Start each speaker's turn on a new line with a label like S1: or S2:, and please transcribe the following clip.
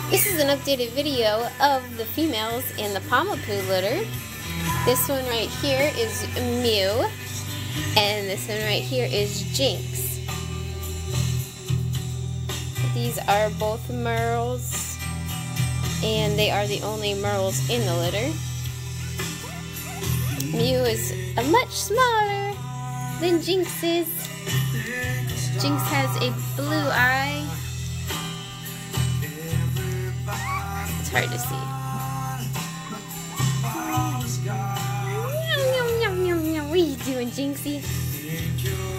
S1: This is an updated video of the females in the Pomapoos litter. This one right here is Mew, and this one right here is Jynx. These are both merles, and they are the only merles in the litter. Mew is a much smaller than Jynx is. Jynx has a blue eye. It's hard to see. What are you doing, Jynxie?